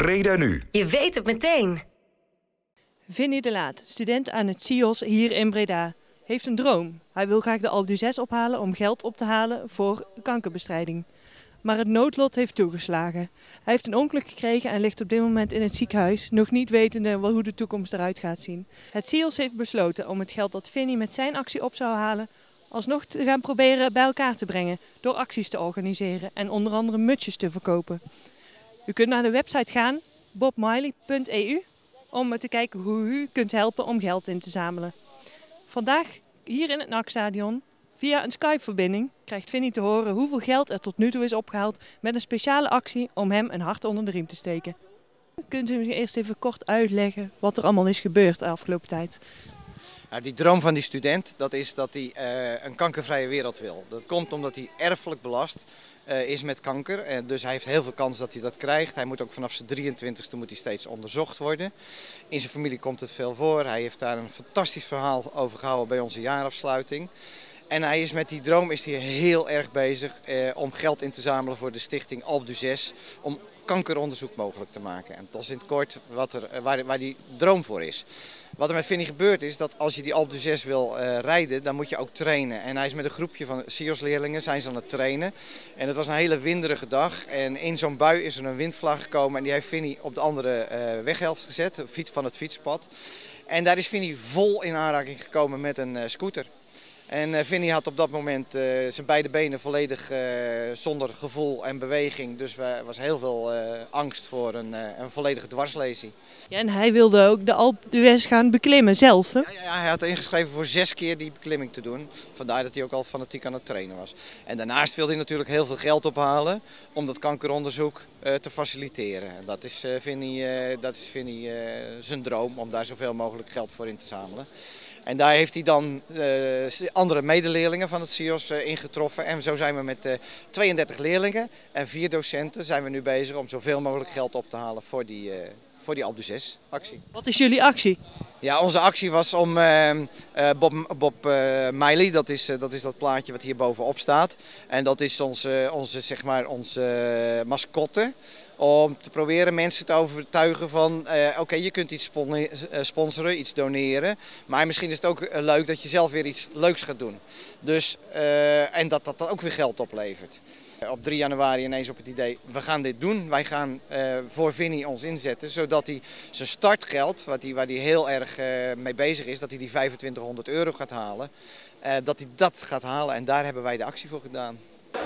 Breda Nu. Je weet het meteen. Vinnie de Laat, student aan het CIOS hier in Breda, heeft een droom. Hij wil graag de Alpe d'Huez ophalen om geld op te halen voor kankerbestrijding. Maar het noodlot heeft toegeslagen. Hij heeft een ongeluk gekregen en ligt op dit moment in het ziekenhuis, nog niet wetende hoe de toekomst eruit gaat zien. Het CIOS heeft besloten om het geld dat Vinnie met zijn actie op zou halen, alsnog te gaan proberen bij elkaar te brengen door acties te organiseren en onder andere mutsjes te verkopen. U kunt naar de website gaan, bobmiley.eu, om te kijken hoe u kunt helpen om geld in te zamelen. Vandaag hier in het NAC-stadion, via een Skype-verbinding, krijgt Vinnie te horen hoeveel geld er tot nu toe is opgehaald met een speciale actie om hem een hart onder de riem te steken. Kunt u me eerst even kort uitleggen wat er allemaal is gebeurd de afgelopen tijd? Nou, die droom van die student, dat is dat hij een kankervrije wereld wil. Dat komt omdat hij erfelijk belast is met kanker. Dus hij heeft heel veel kans dat hij dat krijgt. Hij moet ook vanaf zijn 23e moet hij steeds onderzocht worden. In zijn familie komt het veel voor. Hij heeft daar een fantastisch verhaal over gehouden bij onze jaarafsluiting. En hij is met die droom heel erg bezig om geld in te zamelen voor de stichting Alpe d'Huez. Om kankeronderzoek mogelijk te maken. En dat is in het kort waar die droom voor is. Wat er met Vinnie gebeurt is dat als je die Alpe d'Huez wil rijden, dan moet je ook trainen. En hij is met een groepje van CIOS-leerlingen zijn ze aan het trainen. En het was een hele winderige dag. En in zo'n bui is er een windvlaag gekomen en die heeft Vinnie op de andere weghelft gezet, van het fietspad. En daar is Vinnie vol in aanraking gekomen met een scooter. En Vinnie had op dat moment zijn beide benen volledig zonder gevoel en beweging. Dus er was heel veel angst voor een volledige dwarslezing. Ja, en hij wilde ook de Alpe d'Huez gaan beklimmen zelf, hè? Ja, hij had ingeschreven voor 6 keer die beklimming te doen. Vandaar dat hij ook al fanatiek aan het trainen was. En daarnaast wilde hij natuurlijk heel veel geld ophalen om dat kankeronderzoek te faciliteren. En dat is Vinnie zijn droom, om daar zoveel mogelijk geld voor in te zamelen. En daar heeft hij dan andere medeleerlingen van het CIOS ingetroffen. En zo zijn we met 32 leerlingen en 4 docenten zijn we nu bezig om zoveel mogelijk geld op te halen voor die Alpe d'Huez actie. Wat is jullie actie? Ja, onze actie was om Bob Miley, dat is dat plaatje wat hier bovenop staat. En dat is onze mascotte. Om te proberen mensen te overtuigen van oké, je kunt iets sponsoren, iets doneren. Maar misschien is het ook leuk dat je zelf weer iets leuks gaat doen. Dus, en dat ook weer geld oplevert. Op 3 januari ineens op het idee, we gaan dit doen. Wij gaan voor Vinnie ons inzetten, zodat hij zijn startgeld, waar hij heel erg mee bezig is, dat hij die €2500 gaat halen. Dat hij dat gaat halen en daar hebben wij de actie voor gedaan.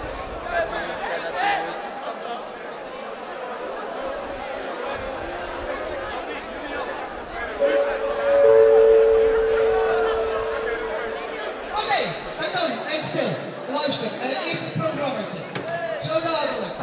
Luister, eerst het programma. Zo dadelijk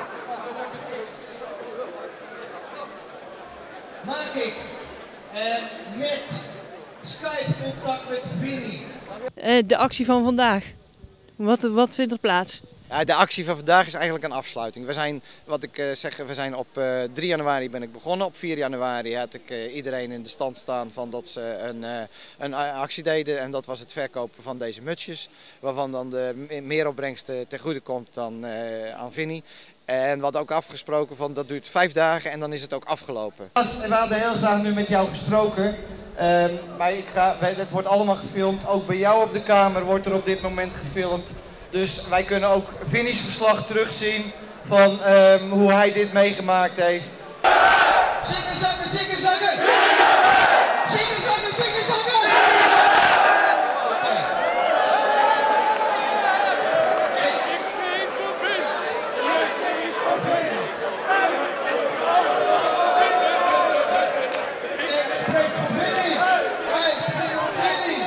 maak ik met Skype contact met Vinnie. De actie van vandaag, wat vindt er plaats? Ja, de actie van vandaag is eigenlijk een afsluiting. We zijn op 3 januari ben ik begonnen. Op 4 januari had ik iedereen in de stand staan van dat ze een actie deden. En dat was het verkopen van deze mutsjes. Waarvan dan de meeropbrengst ten goede komt dan aan Vinnie. En wat ook afgesproken van dat duurt 5 dagen en dan is het ook afgelopen. We hadden heel graag nu met jou gesproken. Maar het wordt allemaal gefilmd. Ook bij jou op de kamer wordt er op dit moment gefilmd. Dus wij kunnen ook Vinnie's verslag terugzien van hoe hij dit meegemaakt heeft. Zingen, zakken, zingen, zakken! Zingen, zakken, zingen, zakken! Okay. Ik spreek voor Vinnie! Ik spreek voor Vinnie!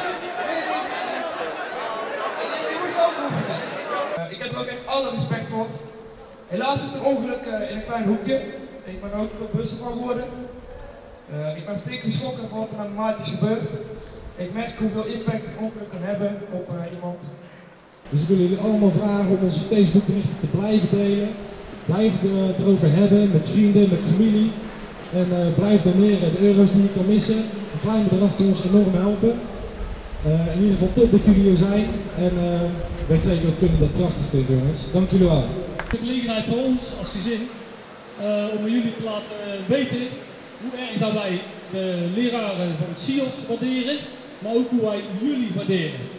En je moet ook oefenen. Ik heb er ook echt alle respect voor. Helaas is het ongeluk in een klein hoekje. Ik ben er ook bewust van geworden. Ik ben flink geschrokken van wat er met mijn maatjes gebeurt. Ik merk hoeveel impact het ongeluk kan hebben op iemand. Dus ik wil jullie allemaal vragen om onze Facebookberichten te blijven delen. Blijf het erover hebben met vrienden, met familie. En blijf doneren. De euro's die je kan missen, een klein bedrag kan ons enorm helpen. In ieder geval top dat jullie er zijn. En ik weet zeker dat jullie dat prachtig vindt, jongens. Dank jullie wel. De gelegenheid voor ons als gezin om aan jullie te laten weten hoe erg dat wij de leraren van CIOS waarderen, maar ook hoe wij jullie waarderen.